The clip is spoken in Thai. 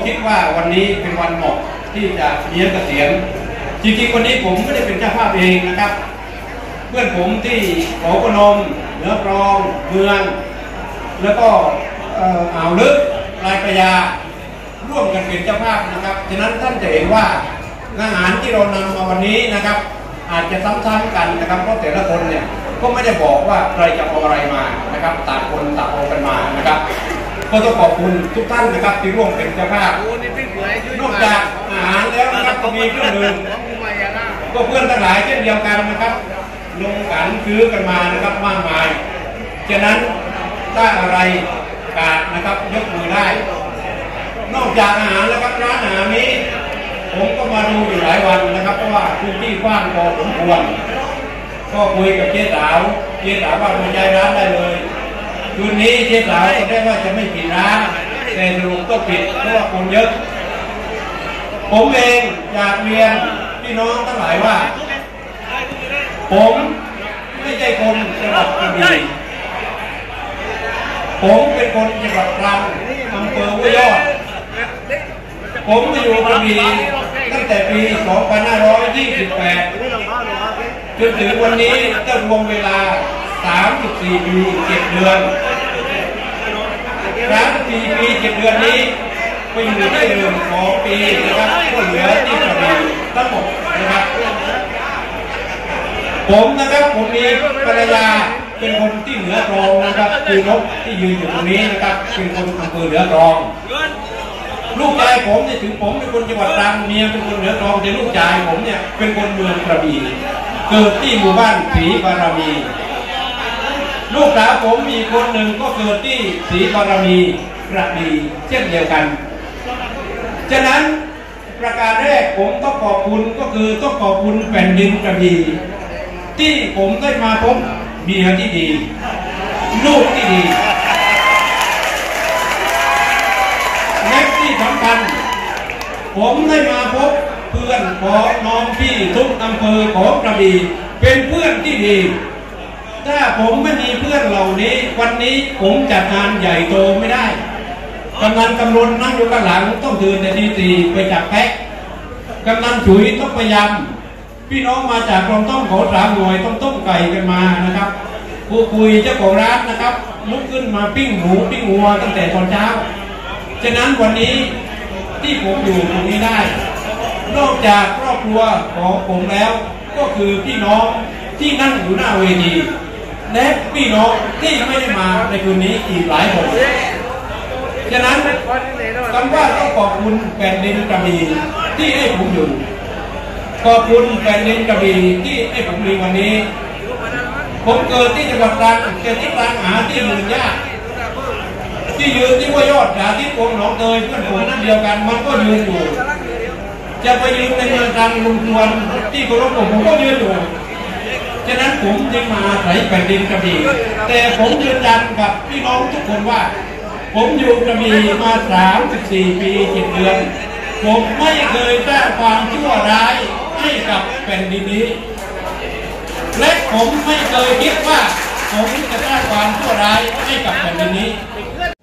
คิดว่าวันนี้เป็นวันเหมาะที่จะเลี้ยงเกษียณจริงๆวันนี้ผมไม่ได้เป็นเจ้าภาพเองนะครับเพื่อนผมที่เขาพนมเหนือคลองเมืองแล้วก็อ่าวลึกลายพระยาร่วมกันเป็นเจ้าภาพนะครับฉะนั้นท่านจะเห็นว่าอาหารที่เรานำมาวันนี้นะครับอาจจะซ้ำๆกันนะครับเพราะแต่ละคนเนี่ยก็ไม่ได้บอกว่าใครจะเอาอะไรมานะครับต่างคนต่างเอากันมานะครับก็ต้องขอบคุณทุกท่านนะครับที่ร่วมเป็นเจ้าภาพนอกจากอาหารแล้วนะครับก็มีเครื่องดื่มก็เพื่อนทั้งหลายเช่นเดียวกันนะครับลงกันซื้อกันมานะครับมากมายฉะนั้นถ้าอะไรขาดนะครับยกมือได้นอกจากอาหารแล้วครับร้านอาหารนี้ผมก็มาดูอยู่หลายวันนะครับเพราะว่าพื้นที่กว้างพอสมควรก็คุยกับเจ๊สาวว่ามาย้ายร้านได้เลยคืนนี้เจ๊สาวก็ได้ว่าจะไม่ปิดร้านแต่สรุปก็ปิดเพราะว่าคนเยอะผมเองอยากเรียนพี่น้องทั้งหลายว่าผมไม่ใช่คนจังหวัดกระบี่ผมเป็นคนจังหวัดตรังอำเภอห้วยยอดผมมาอยู่กระบี่ตั้งแต่ปี 2528 จนถึงวันนี้จะรวมเวลา 34 ปี 7 เดือน34 ปี 7 เดือนนี้ไปอยู่ได้เดือน2 ปีนะครับก็เหลือที่กระบี่ทั้งหมดนะครับผมนะครับผมมีภรรยาเป็นคนที่เหนือกรองนะครับคือนกที่ยืนอยู่ตรงนี้นะครับเป็นคนอำเภอเหนือกรองลูกชายผมเนี่ยถึงผมเป็นคนจังหวัดตรังเมียเป็นคนเหนือกรองแต่ลูกชายผมเนี่ยเป็นคนเมืองกระบี่เกิดที่หมู่บ้านศรีบารมีลูกสาวผมมีคนหนึ่งก็เกิดที่ศรีบารมีกระบี่เช่นเดียวกันฉะนั้นประการแรกผมต้องขอบคุณก็คือต้องขอบคุณแผ่นดินกระบี่ที่ผมได้มาพบเมียที่ดีลูกที่ดีและที่สำคัญผมได้มาพบเพื่อนของน้องพี่ทุกอำเภอของกระบี่เป็นเพื่อนที่ดีถ้าผมไม่มีเพื่อนเหล่านี้วันนี้ผมจัดงานใหญ่โตไม่ได้กำนันกำลนนั่งอยู่ข้างหลังต้องตื่นแต่ตี 4ไปจับแพะกำนันฉุยต้องพยายามพี่น้องมาจากกรมต้มเขา3 หน่วยต้องต้มไก่กันมานะครับผู้คุยเจ้าของร้านนะครับลุกขึ้นมาปิ้งหมูปิ้งวัวตั้งแต่ตอนเช้าฉะนั้นวันนี้ที่ผมอยู่ตรงนี้ได้นอกจากครอบครัวของผมแล้วก็คือพี่น้องที่นั่งอยู่หน้าเวทีและพี่น้องที่ไม่ได้มาในคืนนี้อีกหลายคนฉะนั้นคำว่าต้องขอบคุณแผ่นดินกระบี่ที่ให้ผมอยู่ขอบคุณแผ่นดินกระบี่ที่ให้ผมมีวันนี้ผมเกิดที่จังหวัดตรังแต่ที่ตรังหาที่ยืนยากที่ยืนที่ห้วยยอดหาที่วงหนองเตยเพื่อนผมนั่นเดียวกันมันก็ยืนอยู่จะไปยืนในเมืองตรังลุงทวนที่เคารพผมก็ยืนอยู่ฉะนั้นผมจึงมาอาศัยแผ่นดินกระบี่แต่ผมยืนยันกับพี่น้องทุกคนว่าผมอยู่กระบี่มา34 ปี 7 เดือนผมไม่เคยสร้างความชั่วร้ายให้กับแผ่นดินนี้และผมไม่เคยคิดว่าผมจะสร้างความชั่วร้ายให้กับแผ่นดินนี้